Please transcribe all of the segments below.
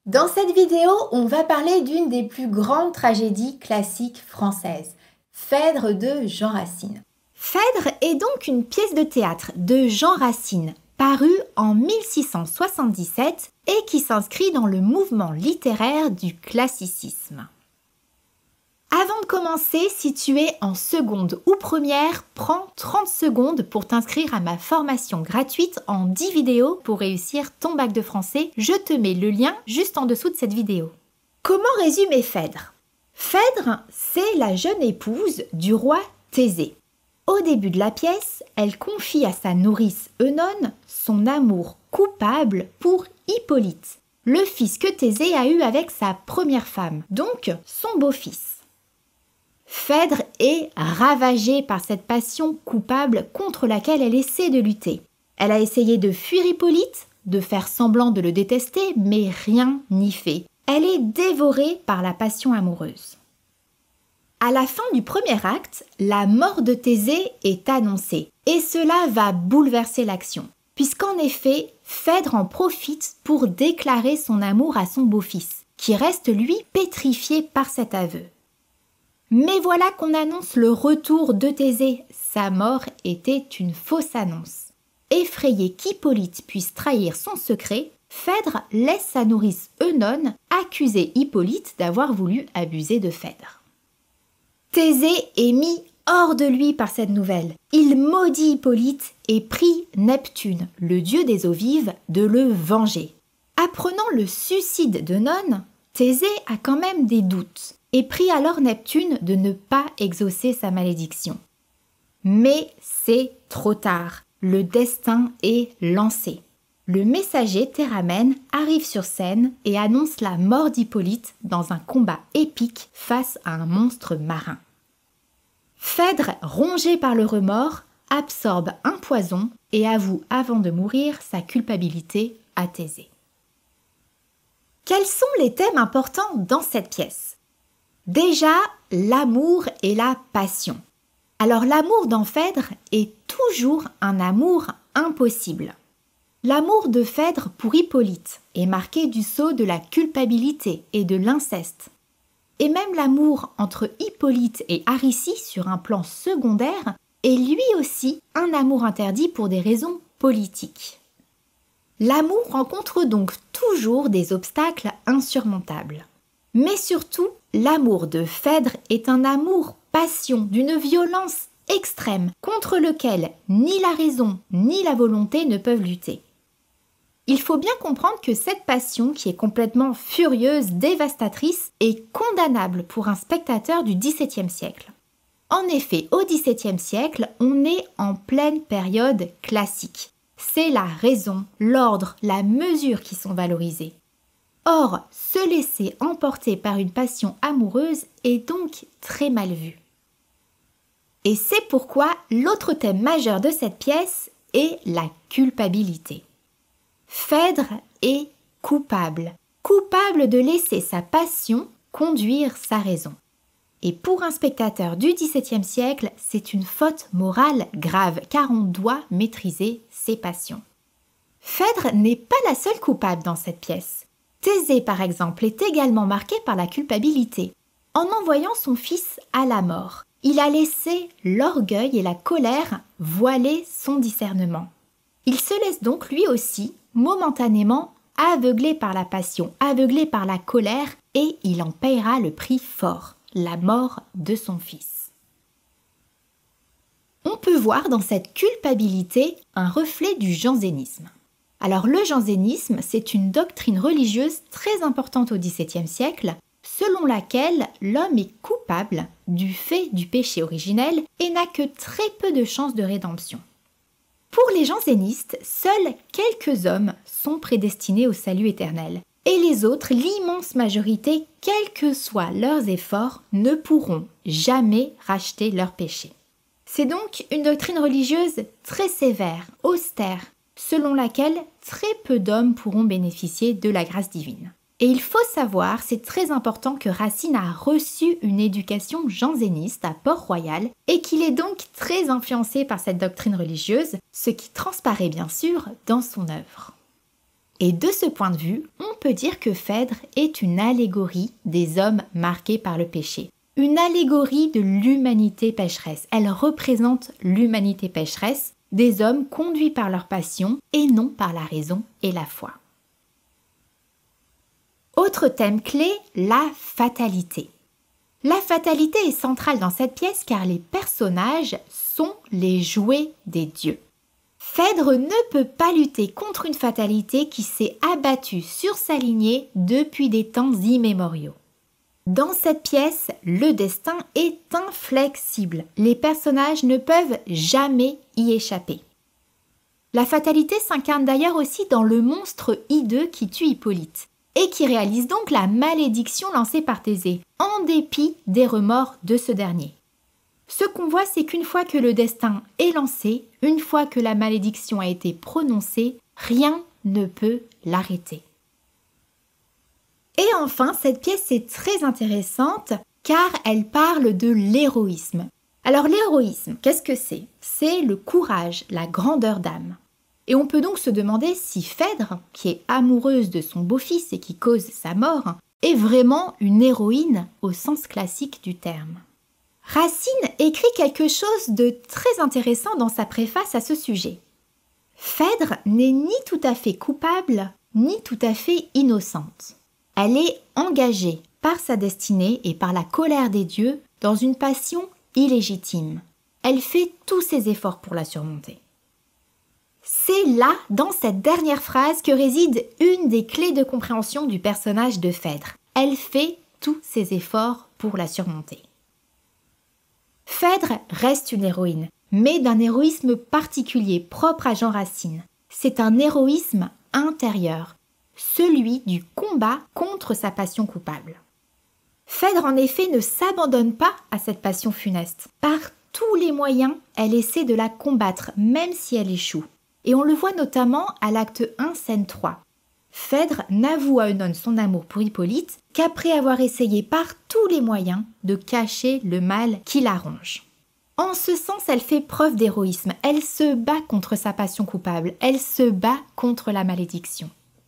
Dans cette vidéo, on va parler d'une des plus grandes tragédies classiques françaises, Phèdre de Jean Racine. Phèdre est donc une pièce de théâtre de Jean Racine, parue en 1677 et qui s'inscrit dans le mouvement littéraire du classicisme. Avant de commencer, si tu es en seconde ou première, prends 30 secondes pour t'inscrire à ma formation gratuite en 10 vidéos pour réussir ton bac de français. Je te mets le lien juste en dessous de cette vidéo. Comment résumer Phèdre? Phèdre, c'est la jeune épouse du roi Thésée. Au début de la pièce, elle confie à sa nourrice Œnone son amour coupable pour Hippolyte, le fils que Thésée a eu avec sa première femme, donc son beau-fils. Phèdre est ravagée par cette passion coupable contre laquelle elle essaie de lutter. Elle a essayé de fuir Hippolyte, de faire semblant de le détester, mais rien n'y fait. Elle est dévorée par la passion amoureuse. À la fin du premier acte, la mort de Thésée est annoncée, et cela va bouleverser l'action, puisqu'en effet, Phèdre en profite pour déclarer son amour à son beau-fils, qui reste lui pétrifié par cet aveu. Mais voilà qu'on annonce le retour de Thésée. Sa mort était une fausse annonce. Effrayé qu'Hippolyte puisse trahir son secret, Phèdre laisse sa nourrice Œnone accuser Hippolyte d'avoir voulu abuser de Phèdre. Thésée est mis hors de lui par cette nouvelle. Il maudit Hippolyte et prie Neptune, le dieu des eaux vives, de le venger. Apprenant le suicide d'Œnone, Thésée a quand même des doutes et prie alors Neptune de ne pas exaucer sa malédiction. Mais c'est trop tard, le destin est lancé. Le messager Théramène arrive sur scène et annonce la mort d'Hippolyte dans un combat épique face à un monstre marin. Phèdre, rongé par le remords, absorbe un poison et avoue avant de mourir sa culpabilité à Thésée. Quels sont les thèmes importants dans cette pièce? Déjà, l'amour et la passion. Alors l'amour dans Phèdre est toujours un amour impossible. L'amour de Phèdre pour Hippolyte est marqué du sceau de la culpabilité et de l'inceste. Et même l'amour entre Hippolyte et Aricie sur un plan secondaire est lui aussi un amour interdit pour des raisons politiques. L'amour rencontre donc toujours des obstacles insurmontables. Mais surtout, l'amour de Phèdre est un amour-passion d'une violence extrême contre lequel ni la raison ni la volonté ne peuvent lutter. Il faut bien comprendre que cette passion, qui est complètement furieuse, dévastatrice, est condamnable pour un spectateur du XVIIe siècle. En effet, au XVIIe siècle, on est en pleine période classique. C'est la raison, l'ordre, la mesure qui sont valorisés. Or, se laisser emporter par une passion amoureuse est donc très mal vu. Et c'est pourquoi l'autre thème majeur de cette pièce est la culpabilité. Phèdre est coupable de laisser sa passion conduire sa raison. Et pour un spectateur du XVIIe siècle, c'est une faute morale grave, car on doit maîtriser ses passions. Phèdre n'est pas la seule coupable dans cette pièce. Thésée, par exemple, est également marqué par la culpabilité. En envoyant son fils à la mort, il a laissé l'orgueil et la colère voiler son discernement. Il se laisse donc lui aussi, momentanément, aveuglé par la passion, aveuglé par la colère, et il en paiera le prix fort, la mort de son fils. On peut voir dans cette culpabilité un reflet du jansénisme. Alors le jansénisme, c'est une doctrine religieuse très importante au XVIIe siècle, selon laquelle l'homme est coupable du fait du péché originel et n'a que très peu de chances de rédemption. Pour les jansénistes, seuls quelques hommes sont prédestinés au salut éternel, et les autres, l'immense majorité, quels que soient leurs efforts, ne pourront jamais racheter leur péché. C'est donc une doctrine religieuse très sévère, austère, selon laquelle très peu d'hommes pourront bénéficier de la grâce divine. Et il faut savoir, c'est très important, que Racine a reçu une éducation janséniste à Port-Royal et qu'il est donc très influencé par cette doctrine religieuse, ce qui transparaît bien sûr dans son œuvre. Et de ce point de vue, on peut dire que Phèdre est une allégorie des hommes marqués par le péché. Une allégorie de l'humanité pécheresse. Elle représente l'humanité pécheresse, des hommes conduits par leur passion et non par la raison et la foi. Autre thème clé, la fatalité. La fatalité est centrale dans cette pièce car les personnages sont les jouets des dieux. Phèdre ne peut pas lutter contre une fatalité qui s'est abattue sur sa lignée depuis des temps immémoriaux. Dans cette pièce, le destin est inflexible. Les personnages ne peuvent jamais y échapper. La fatalité s'incarne d'ailleurs aussi dans le monstre hideux qui tue Hippolyte et qui réalise donc la malédiction lancée par Thésée, en dépit des remords de ce dernier. Ce qu'on voit, c'est qu'une fois que le destin est lancé, une fois que la malédiction a été prononcée, rien ne peut l'arrêter. Et enfin, cette pièce est très intéressante car elle parle de l'héroïsme. Alors l'héroïsme, qu'est-ce que c'est? C'est le courage, la grandeur d'âme. Et on peut donc se demander si Phèdre, qui est amoureuse de son beau-fils et qui cause sa mort, est vraiment une héroïne au sens classique du terme. Racine écrit quelque chose de très intéressant dans sa préface à ce sujet. Phèdre n'est ni tout à fait coupable, ni tout à fait innocente. Elle est engagée par sa destinée et par la colère des dieux dans une passion illégitime. Elle fait tous ses efforts pour la surmonter. C'est là, dans cette dernière phrase, que réside une des clés de compréhension du personnage de Phèdre. Elle fait tous ses efforts pour la surmonter. Phèdre reste une héroïne, mais d'un héroïsme particulier propre à Jean Racine. C'est un héroïsme intérieur, celui du combat contre sa passion coupable. Phèdre en effet ne s'abandonne pas à cette passion funeste. Par tous les moyens, elle essaie de la combattre, même si elle échoue. Et on le voit notamment à l'acte 1, scène 3. Phèdre n'avoue à Œnone son amour pour Hippolyte qu'après avoir essayé par tous les moyens de cacher le mal qui la ronge. En ce sens, elle fait preuve d'héroïsme. Elle se bat contre sa passion coupable. Elle se bat contre la malédiction.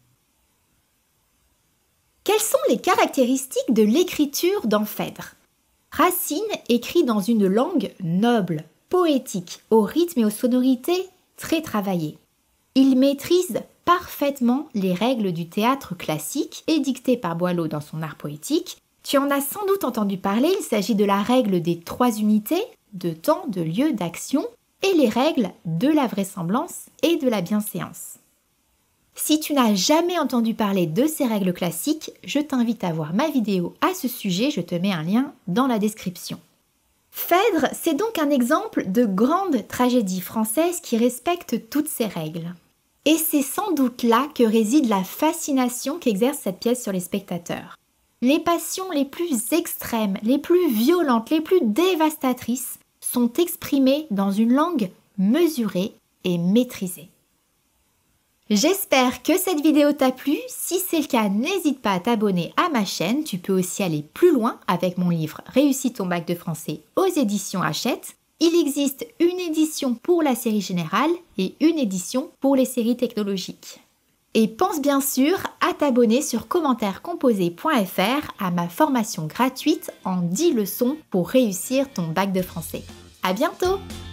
Quelles sont les caractéristiques de l'écriture dans Phèdre? Racine écrit dans une langue noble, poétique, au rythme et aux sonorités très travaillées. Il maîtrise parfaitement les règles du théâtre classique édictées par Boileau dans son art poétique. Tu en as sans doute entendu parler, il s'agit de la règle des 3 unités, de temps, de lieu, d'action, et les règles de la vraisemblance et de la bienséance. Si tu n'as jamais entendu parler de ces règles classiques, je t'invite à voir ma vidéo à ce sujet, je te mets un lien dans la description. Phèdre, c'est donc un exemple de grande tragédie française qui respecte toutes ces règles. Et c'est sans doute là que réside la fascination qu'exerce cette pièce sur les spectateurs. Les passions les plus extrêmes, les plus violentes, les plus dévastatrices sont exprimées dans une langue mesurée et maîtrisée. J'espère que cette vidéo t'a plu. Si c'est le cas, n'hésite pas à t'abonner à ma chaîne. Tu peux aussi aller plus loin avec mon livre « Réussis ton bac de français » aux éditions Hachette. Il existe une édition pour la série générale et une édition pour les séries technologiques. Et pense bien sûr à t'abonner sur commentairescomposés.fr à ma formation gratuite en 10 leçons pour réussir ton bac de français. À bientôt!